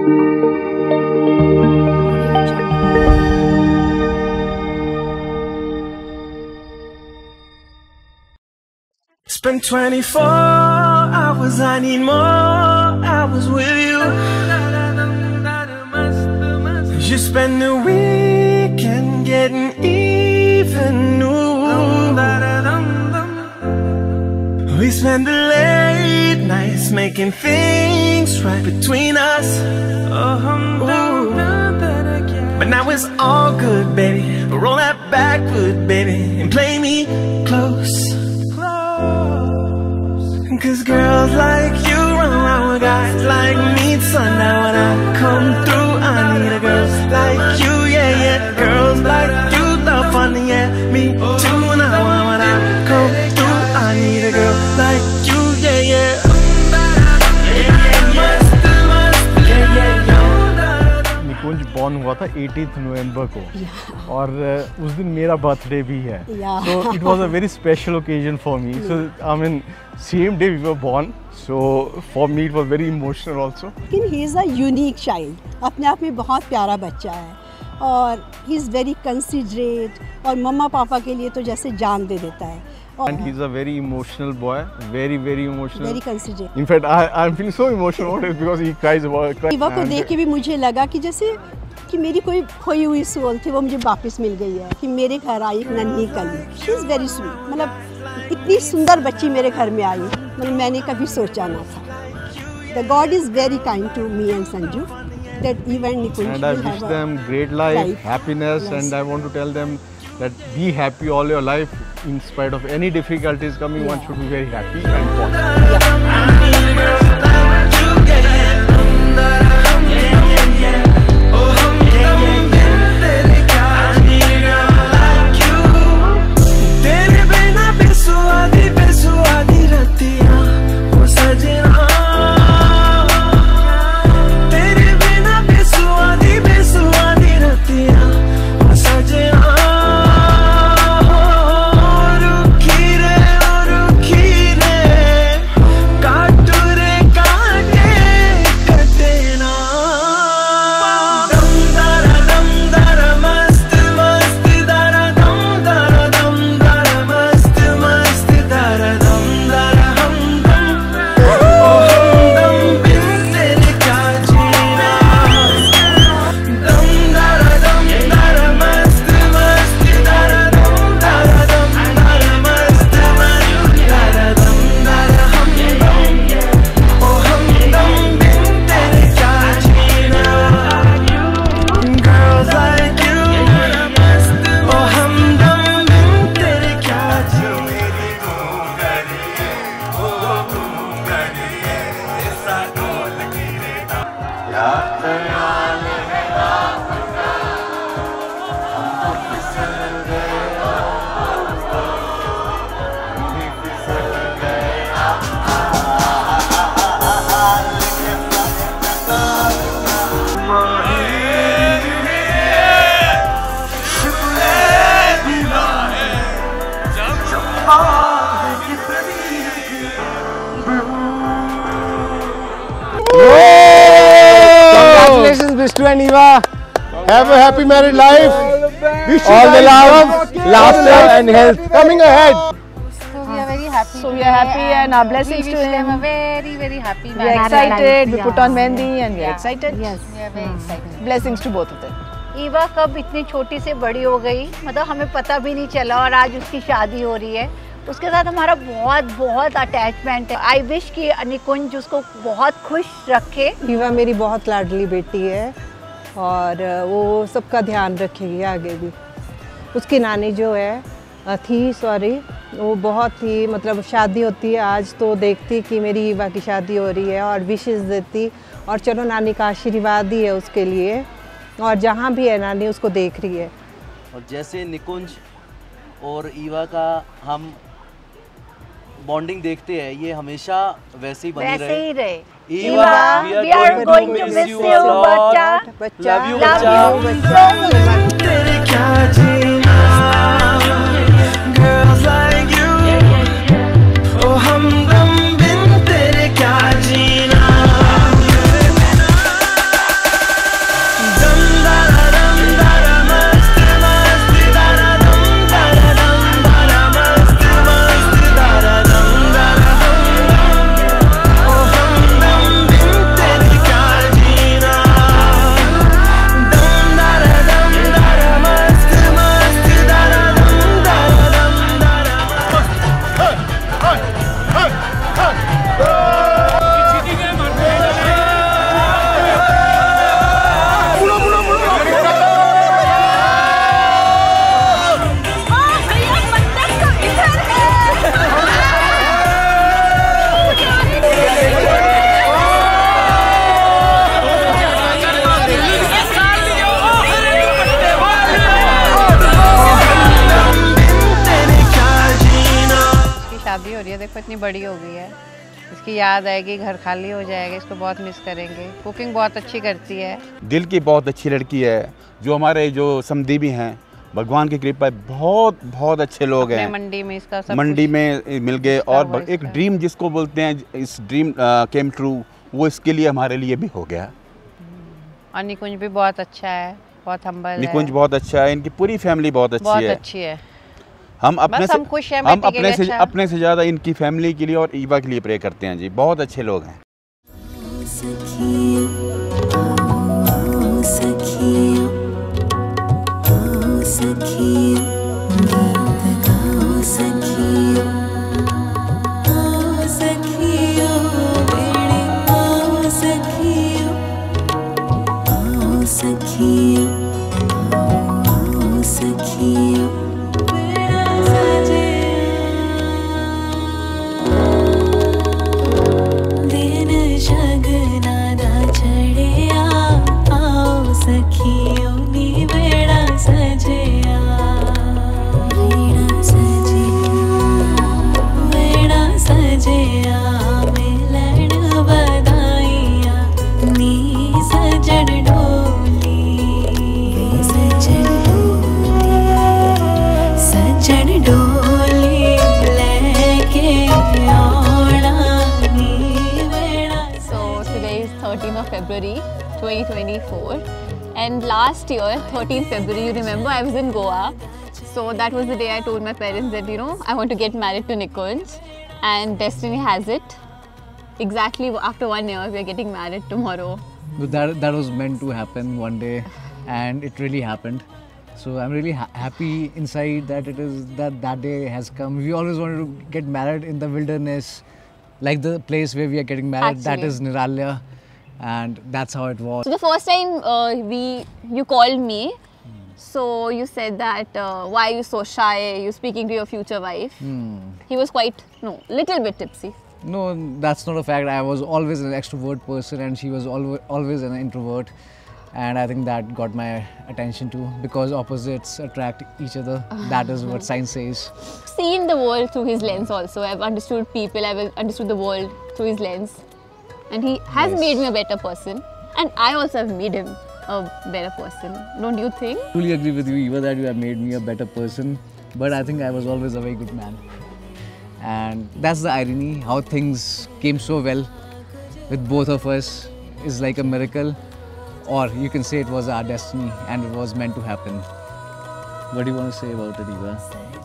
It's been 24 hours, I need more hours with you. You spend the weekend getting even new. We spend the late nights making things right between us. Ooh. But now it's all good, baby. Roll that backwood, baby, and play me close. Cause girls like you run around with guys like me, son. Now when I come through, I need a girl like you, yeah, yeah. Girls like you love fun, yeah, me too. Now when I come through, I need a girl like you, yeah, yeah. Nikunj born हुआ था 18 नवंबर को और उस दिन मेरा birthday भी है, so it was a very special occasion for me. So I mean, same day we were born, so for me it was very emotional also. लेकिन he is a unique child, अपने आप में बहुत प्यारा बच्चा है और he is very considerate और मम्मा पापा के लिए तो जैसे जान दे देता है. And he's a very emotional boy, very emotional. Very considerate. In fact, I'm feeling so emotional about it because he cries about it. Eva को देख के भी मुझे लगा कि जैसे कि मेरी कोई खोई हुई सोल थी वो मुझे वापस मिल गई है, कि मेरे घर आई एक नन्ही कली. She is very sweet. मतलब इतनी सुंदर बच्ची मेरे घर में आई, मतलब मैंने कभी सोचा ना था. The God is very kind to me and Sanju. That even Nikunj and I wish them great life, happiness, yes. And I want to tell them that be happy all your life. In spite of any difficulties coming, one should be very happy and positive. Congratulations, Vishnu and Eva. Have a happy married life. Wish you all the love, laughter and health coming ahead. So we are very happy. So we are happy and our blessings to him. We wish them a very happy marriage. We are excited. We put on mehndi and we are excited. Yes, we are very excited. Blessings to both of them. Eva कब इतनी छोटी से बड़ी हो गई, मतलब हमें पता भी नहीं चला और आज उसकी शादी हो रही है. उसके साथ हमारा बहुत अटैचमेंट है. आई विश कि निकुंज उसको बहुत खुश रखे. ईवा मेरी बहुत लाडली बेटी है और वो सबका ध्यान रखेगी आगे भी. उसकी नानी जो है वो बहुत ही मतलब शादी होती है आज तो देखती कि मेरी ईवा की शादी हो रही है और विशेष देती और चलो नानी का आशीर्वाद ही है उसके लिए और जहाँ भी है नानी उसको देख रही है. और जैसे निकुंज और ईवा का हम बॉन्डिंग देखते हैं ये हमेशा वैसे ही बनी रहे. Eva, we are going to miss you, बच्चा. Love you, बच्चा. तेरे क्या जीना, girls like you. ओ हमदम बिन तेरे क्या जीना. हो रही है, देखो इतनी बड़ी हो गई है, इसकी याद आएगी, घर खाली हो जाएगा, इसको बहुत मिस करेंगे। कुकिंग बहुत अच्छी करती है, दिल की बहुत अच्छी लड़की है। जो हमारे जो समदीवी हैं, भगवान की कृपा है, बहुत बहुत अच्छे लोग हैं। मंडी में इसका सब मंडी में मिल गए, और एक ड्रीम जिसको बोलते हैं, इस ड्रीम केम ट्रू, वो इसके लिए हमारे लिए भी हो गया। और निकुंज भी बहुत अच्छा है, बहुत हम्बल है। निकुंज बहुत अच्छा है, इनकी पूरी फैमिली बहुत अच्छी है। हम अपने से खुश हैं, हम अपने से ज़्यादा इनकी फैमिली के लिए और ईवा के लिए प्रे करते हैं जी। बहुत अच्छे लोग हैं। February 2024, and last year 13th February, you remember, I was in Goa, so that was the day I told my parents that, you know, I want to get married to Nikunj, and destiny has it, exactly after 1 year we are getting married tomorrow. That was meant to happen one day, and it really happened. So I'm really happy inside that it is that day has come. We always wanted to get married in the wilderness, like the place where we are getting married. Actually, that is Niralya. And that's how it was. So the first time you called me, so you said that why are you so shy? You're speaking to your future wife. He was quite, little bit tipsy. No, that's not a fact. I was always an extrovert person, and she was always an introvert. And I think that got my attention too, because opposites attract each other. That is what science says. Seen the world through his lens also. I've understood people. I've understood the world through his lens. And he has made me a better person, and I also have made him a better person. Don't you think? I fully agree with you, Eva, that you have made me a better person. But I think I was always a very good man. And that's the irony, how things came so well with both of us is like a miracle. Or you can say it was our destiny and it was meant to happen. What do you want to say about it, Eva?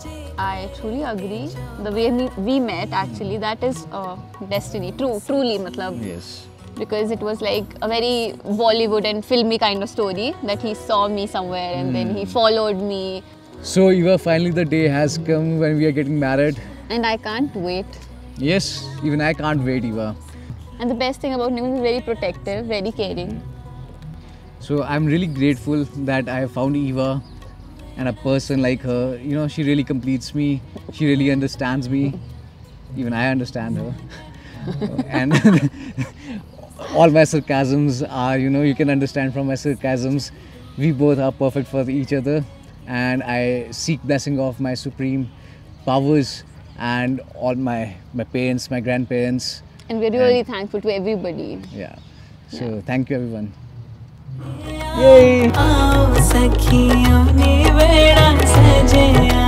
I truly agree. The way we met, actually, that is destiny. Truly, matlab. Yes. Because it was like a very Bollywood and filmy kind of story that he saw me somewhere and then he followed me. So, Eva, finally the day has come when we are getting married. And I can't wait. Yes, even I can't wait, Eva. And the best thing about him is very protective, very caring. So, I'm really grateful that I found Eva. And a person like her, you know, she really completes me. She really understands me. Even I understand her. And all my sarcasms are, you know, you can understand from my sarcasms. We both are perfect for each other. And I seek blessing of my supreme powers and all my parents, my grandparents. And we're really thankful to everybody. Yeah. So thank you, everyone. Yay!